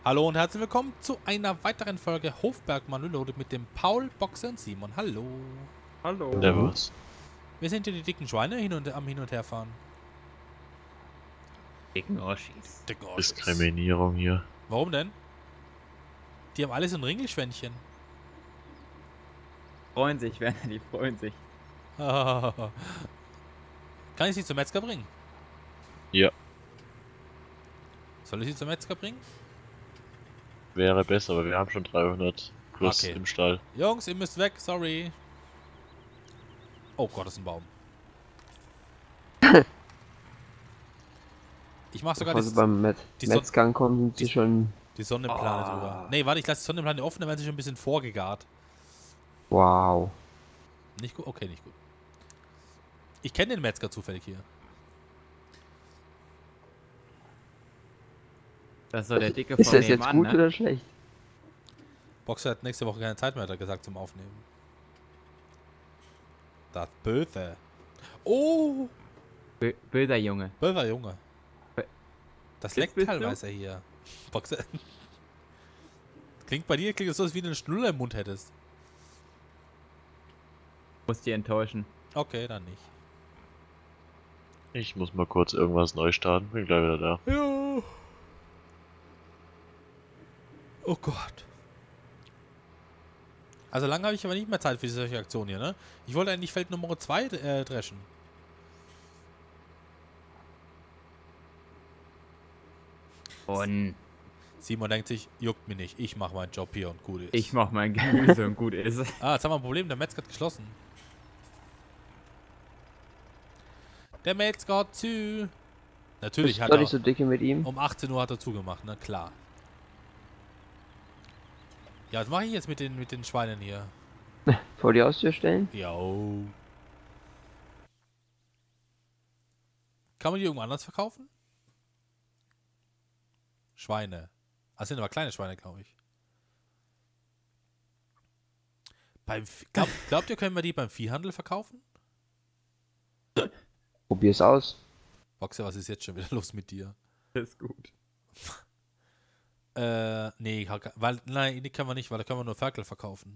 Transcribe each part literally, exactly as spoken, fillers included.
Hallo und herzlich willkommen zu einer weiteren Folge Hofbergmann Reloaded mit dem Paul, Boxer und Simon. Hallo. Hallo. Servus. Wir sind hier die dicken Schweine hin und, am Hin- und Herfahren. Dicken Oschis. Dicken Arschis. Diskriminierung hier. Warum denn? Die haben alle so ein Ringelschwänzchen. Freuen sich, Werner, die freuen sich. Kann ich sie zum Metzger bringen? Ja, Soll ich sie zum Metzger bringen? wäre besser, aber wir haben schon dreihundert plus Okay. im Stall. Jungs, ihr müsst weg, sorry. Oh Gott, das ist ein Baum. Ich mach sogar Also die, beim Met die Son- Metzger ankommen, sind sie die- schon. die Sonnenplane Ah. drüber. Nee, warte, ich lasse die Sonnenplane offen, dann werden sie schon ein bisschen vorgegart. Wow. Nicht gut? Okay, nicht gut. Ich kenne den Metzger zufällig hier. Das ist so der dicke Ist von das jetzt nebenan, gut ne? oder schlecht? Boxer hat nächste Woche keine Zeit mehr, hat er gesagt, zum Aufnehmen. Das Böse. Oh, Bö böser Junge. böser Junge. Bö- Das Jetzt leckt bist du? teilweise hier. Boxer. Klingt bei dir, klingt es so, als wie du einen Schnuller im Mund hättest. Muss die enttäuschen. Okay, dann nicht. Ich muss mal kurz irgendwas neu starten, bin gleich wieder da. Ja. Oh Gott. Also lange habe ich aber nicht mehr Zeit für solche Aktionen hier, ne? Ich wollte eigentlich Feld Nummer zwei äh, dreschen. Und Simon denkt sich, juckt mich nicht, ich mache meinen Job hier und gut ist. ich mach mein Gemüse und gut ist. Ah, jetzt haben wir ein Problem, der Metzger hat geschlossen. Der Metzger hat zu. Natürlich Ist hat doch er, nicht so dicke mit ihm. um achtzehn Uhr hat er zugemacht, na klar. Ja, was mache ich jetzt mit den, mit den Schweinen hier? Vor die Haustür stellen? Jo. Kann man die irgendwo anders verkaufen? Schweine. Das sind aber kleine Schweine, glaube ich. Beim Vie- glaub, glaubt ihr, können wir die beim Viehhandel verkaufen? Probier's aus. Boxer, was ist jetzt schon wieder los mit dir? Das ist gut. Äh, nee, weil, nein, die können wir nicht, weil da können wir nur Ferkel verkaufen.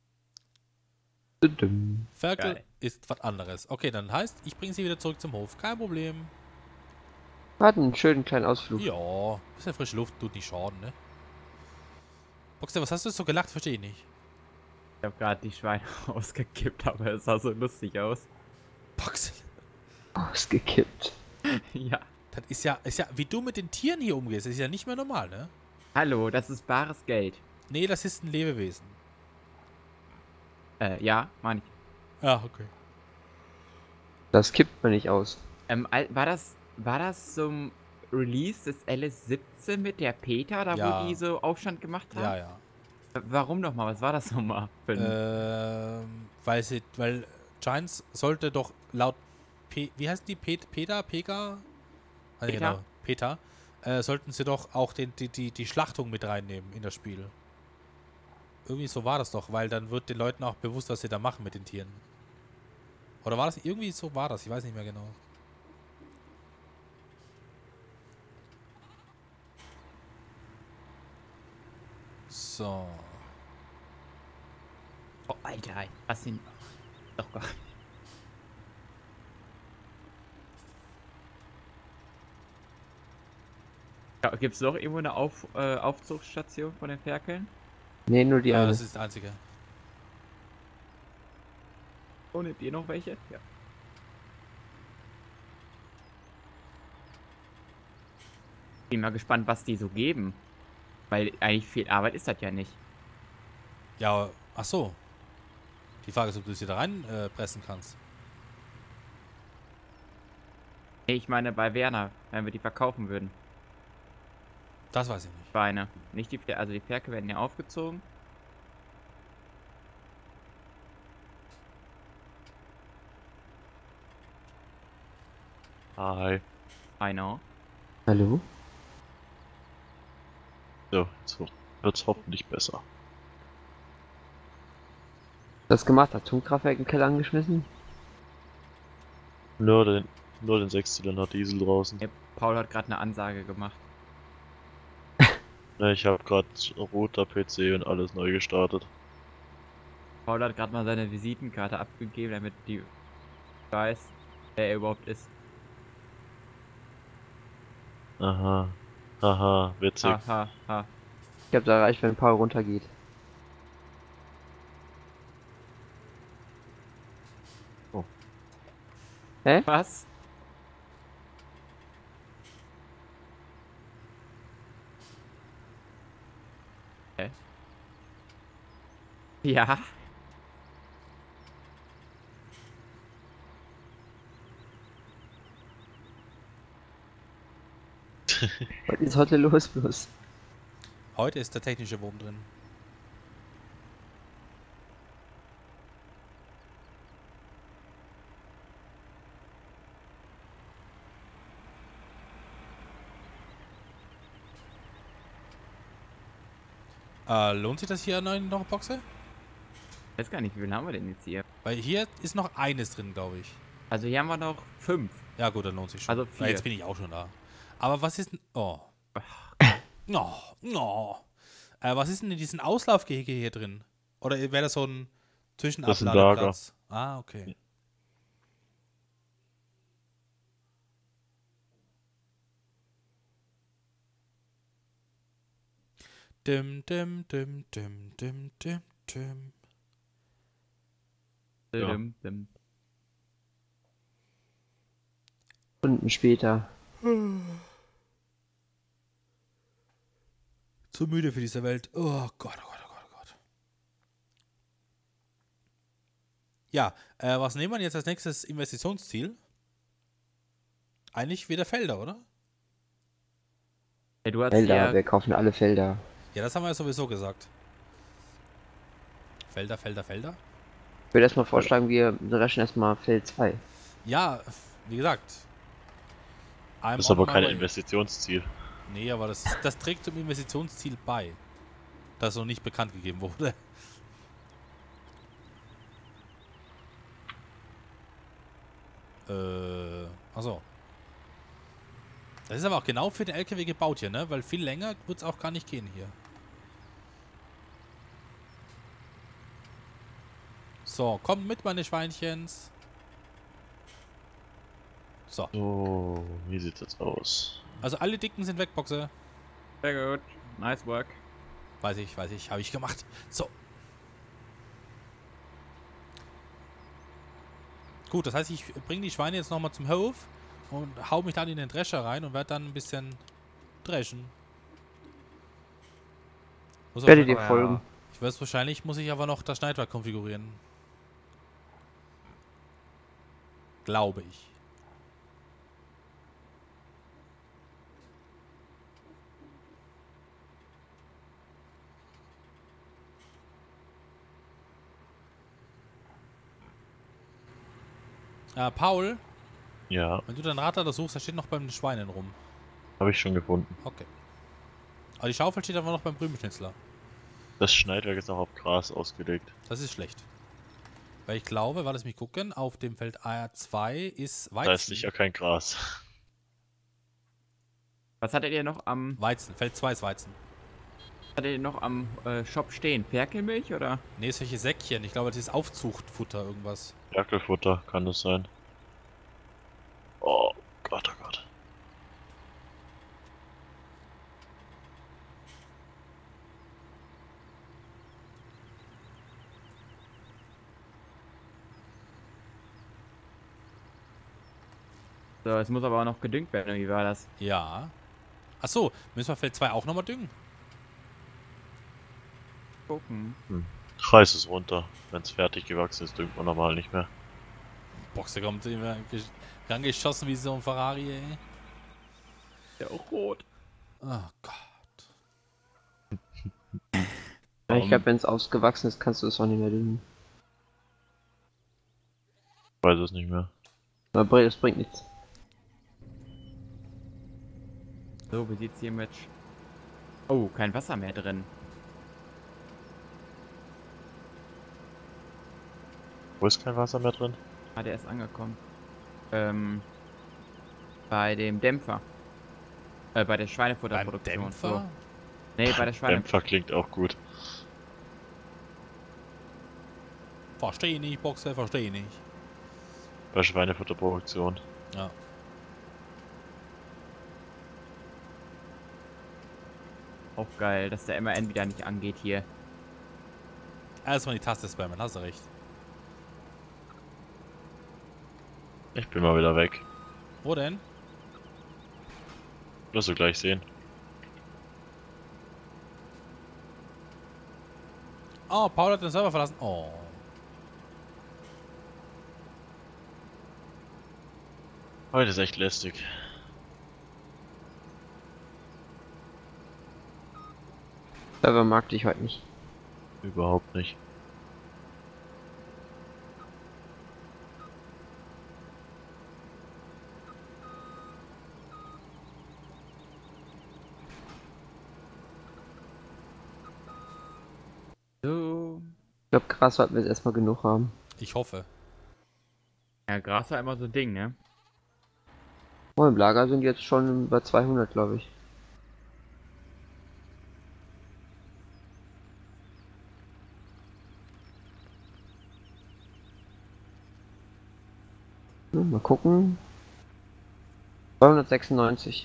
Düdüm. Ferkel Geil. ist was anderes. Okay, dann heißt, ich bringe sie wieder zurück zum Hof. Kein Problem. Hat einen schönen kleinen Ausflug. Ja, bisschen frische Luft tut nicht schaden, ne? Boxer, was hast du so gelacht? Verstehe ich nicht. Ich hab gerade die Schweine ausgekippt, aber es sah so lustig aus. Boxer, Ausgekippt. Ja. das ist ja, ist ja, wie du mit den Tieren hier umgehst, ist ja nicht mehr normal, ne? Hallo, das ist bares Geld. Nee, das ist ein Lebewesen. Äh, ja, meine ich. Ja, okay. Das kippt man nicht aus. Ähm, al- war das, war das zum Release des L S siebzehn mit der Peter, da Ja. wo die so Aufstand gemacht haben? Ja, ja. W- Warum nochmal? Was war das nochmal? Für ein- Ähm, weil sie, weil Giants sollte doch laut P, wie heißt die? Pet, Peter? Pega? Ah, nee, Peter? genau. Peter. Äh, sollten sie doch auch den, die, die, die Schlachtung mit reinnehmen in das Spiel. Irgendwie so war das doch, weil dann wird den Leuten auch bewusst, was sie da machen mit den Tieren. Oder war das, irgendwie so war das, ich weiß nicht mehr genau. So. Oh, Alter, was denn? Doch gar nicht. Ja, gibt es noch irgendwo eine Auf, äh, Aufzugsstation von den Ferkeln? Nee, nur die Ja, eine. das ist das Einzige. Oh, nehmt ihr noch welche? Ja. Bin mal gespannt, was die so geben. Weil eigentlich viel Arbeit ist das ja nicht. Ja, ach so. Die Frage ist, ob du sie da rein äh, pressen kannst. Nee, ich meine bei Werner, wenn wir die verkaufen würden. Das weiß ich nicht. Beine. Nicht die Fer also die Ferkel werden ja aufgezogen. Hi. I know. Hallo? So, jetzt wird's hoffentlich besser. Das gemacht, Atomkraftwerk im Keller angeschmissen? Nur den, nur den Sechszylinder Diesel draußen. Ja, Paul hat gerade eine Ansage gemacht. Ne, ich habe gerade Router, P C und alles neu gestartet. Paul hat gerade mal seine Visitenkarte abgegeben, damit die weiß, wer er überhaupt ist. Aha. Haha, witzig. Ha, ha, ha. Ich glaube, da reicht, wenn Paul runtergeht. Oh. Hä? Was? Hä? Ja? Was ist heute los bloß? Heute ist der technische Wurm drin. Äh, lohnt sich das hier neu noch Boxe? Ich weiß gar nicht, wie viel haben wir denn jetzt hier? Weil hier ist noch eines drin, glaube ich. Also hier haben wir noch fünf. Ja gut, dann lohnt sich schon. Also Na, vier. jetzt bin ich auch schon da. Aber was ist denn... Oh. Oh, oh. Äh, was ist denn in diesem Auslaufgehege hier drin? Oder wäre das so ein Das ist ein Lager. Zwischenabladeplatz? Ah, okay. Dim, dim, dim, dim, dim, dim, dim. Ja. Dim, dim. Stunden später. Zu müde für diese Welt. Oh Gott, oh Gott, oh Gott, oh Gott. Ja, äh, was nehmen wir jetzt als nächstes Investitionsziel? Eigentlich wieder Felder, oder? Hey, du hast Felder, ja... wir kaufen alle Felder. Ja, das haben wir ja sowieso gesagt. Felder, Felder, Felder. Ich würde erstmal vorschlagen, wir dreschen erstmal Feld zwei. Ja, wie gesagt. I'm Das ist on aber my kein way. Investitionsziel. Nee, aber das, das trägt zum Investitionsziel bei. Das noch nicht bekannt gegeben wurde. Äh, achso. Das ist aber auch genau für den L K W gebaut hier, ne? Weil viel länger wird es auch gar nicht gehen hier. So, kommt mit, meine Schweinchens. So. So, wie sieht's jetzt aus? Also alle Dicken sind weg, Boxe. Sehr gut. Nice work. Weiß ich, weiß ich, habe ich gemacht. So. Gut, das heißt, ich bringe die Schweine jetzt nochmal zum Hof und hau mich dann in den Drescher rein und werde dann ein bisschen dreschen. Muss Ich werde aber- dir folgen. Ich weiß, wahrscheinlich muss ich aber noch das Schneidwerk konfigurieren. Glaube ich. Äh, Paul, Ja, wenn du dein Radler da suchst, da steht noch beim Schweinen rum. habe ich schon gefunden. Okay. Aber die Schaufel steht aber noch beim Rübenschnitzler. Das Schneidwerk ist auch auf Gras ausgelegt. Das ist schlecht. Weil ich glaube, warte, lass mich gucken, auf dem Feld A zwei ist Weizen. Da ist sicher kein Gras. Was hattet ihr noch am... Weizen, Feld zwei ist Weizen. Was hattet ihr noch am äh, Shop stehen? Ferkelmilch oder? Ne, solche Säckchen. Ich glaube, das ist Aufzuchtfutter irgendwas. Ferkelfutter kann das sein. Oh Gott, oh Gott. So, es muss aber auch noch gedüngt werden. Wie war das? Ja. Achso, müssen wir Feld zwei auch nochmal düngen? Gucken. Reiß es runter. Wenn es fertig gewachsen ist, düngt man normal nicht mehr. Boxer kommt immer rangeschossen wie so ein Ferrari, ey. Ist ja auch rot. Oh Gott. Ja, ich glaube, wenn es ausgewachsen ist, kannst du es auch nicht mehr düngen. Ich weiß es nicht mehr. Aber das bringt nichts. So, wie sieht's hier mit... Oh, kein Wasser mehr drin. Wo ist kein Wasser mehr drin? Gerade erst angekommen. Ähm... Bei dem Dämpfer. Äh, bei der Beim Schweinefutterproduktion. Dämpfer? So. Nee, bei der Schweine. Dämpfer klingt auch gut. Verstehe nicht, Boxer, verstehe nicht. Bei Schweinefutterproduktion. Ja. Auch geil, dass der M A N wieder nicht angeht hier. Erstmal die Taste spammen, hast du recht. Ich bin mal wieder weg. Wo denn? Wirst du gleich sehen. Oh, Paul hat den Server verlassen. Oh. Heute ist echt lästig. Server mag dich heute nicht. Überhaupt nicht. So. Ich glaube, Gras sollten wir jetzt erstmal genug haben. Ich hoffe. Ja, Gras war immer so ein Ding, ne? Oh, im Lager sind jetzt schon über zweihundert, glaube ich. Hm, mal gucken. zweihundertsechsundneunzig.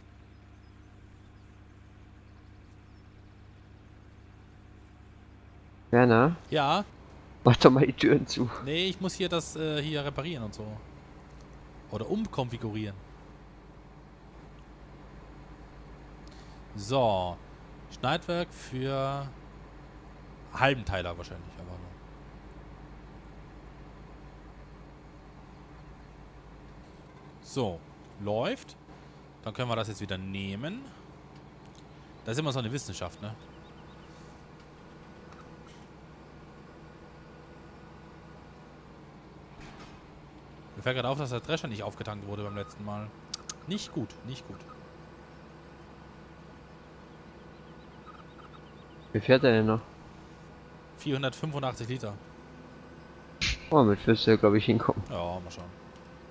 Werner, Ja, mach doch mal die Türen zu. nee, ich muss hier das äh, hier reparieren und so. Oder umkonfigurieren. So. Schneidwerk für Halbenteiler wahrscheinlich, aber nur. So, läuft. Dann können wir das jetzt wieder nehmen. Das ist immer so eine Wissenschaft, ne? Mir fällt gerade auf, dass der Drescher nicht aufgetankt wurde beim letzten Mal. Nicht gut, nicht gut. Wie fährt er denn noch? vierhundertfünfundachtzig Liter. Oh, mit wirst du ja, glaube ich, hinkommen. Ja, mal schauen.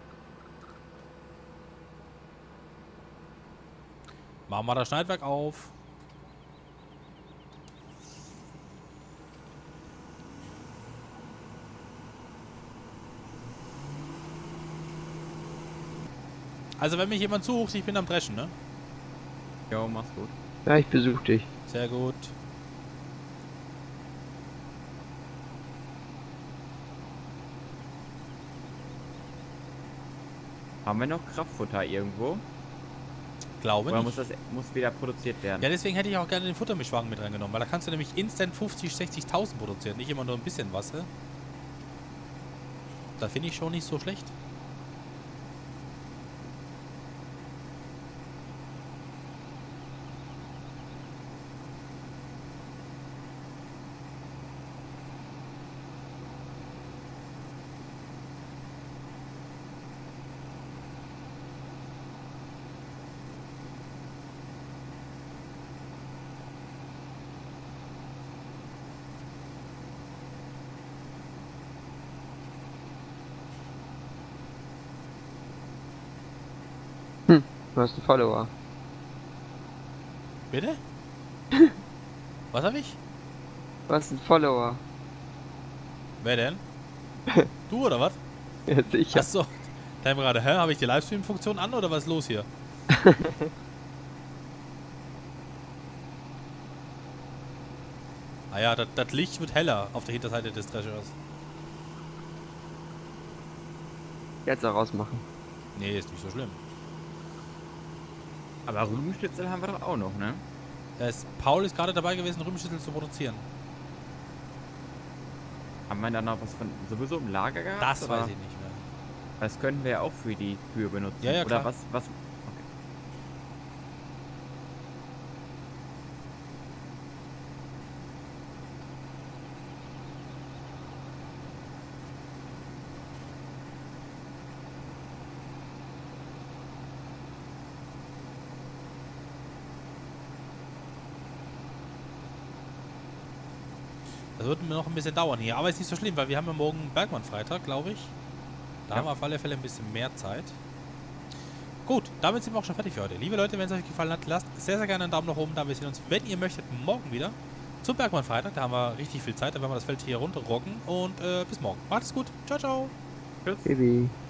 Machen wir das Schneidwerk auf. Also wenn mich jemand sucht, ich bin am Dreschen, ne? Jo, mach's gut. Ja, ich besuche dich. Sehr gut. Haben wir noch Kraftfutter irgendwo? Glaube Oder nicht. muss das muss wieder produziert werden? Ja, deswegen hätte ich auch gerne den Futtermischwagen mit reingenommen, weil da kannst du nämlich instant fünfzig, sechzigtausend produzieren, nicht immer nur ein bisschen Wasser. Da finde ich schon nicht so schlecht. Du hast einen Follower. Bitte? Was habe ich? Du hast einen Follower. Wer denn? Du oder was? Ja, sicher. Achso. Da haben wir gerade, hä? Habe ich die Livestream-Funktion an oder was ist los hier? Ah ja, das, das Licht wird heller auf der Hinterseite des Dreschers. Jetzt auch rausmachen. Nee, ist nicht so schlimm. Aber Rübenschnitzel haben wir doch auch noch, ne? Es, Paul ist gerade dabei gewesen, Rübenschnitzel zu produzieren. Haben wir da noch was von sowieso im Lager gehabt? Das oder? weiß ich nicht mehr. Das könnten wir ja auch für die Kühe benutzen. Ja, ja, Oder klar. was, was. Okay. Das wird mir noch ein bisschen dauern hier, aber ist nicht so schlimm, weil wir haben ja morgen Bergmann-Freitag, glaube ich. Da Ja. haben wir auf alle Fälle ein bisschen mehr Zeit. gut, damit sind wir auch schon fertig für heute. Liebe Leute, wenn es euch gefallen hat, lasst sehr, sehr gerne einen Daumen nach oben da. Wir sehen uns, wenn ihr möchtet, morgen wieder zum Bergmann-Freitag. Da haben wir richtig viel Zeit, da werden wir das Feld hier runterrocken. Und äh, bis morgen. Macht es gut. Ciao, ciao. Tschüss. Baby.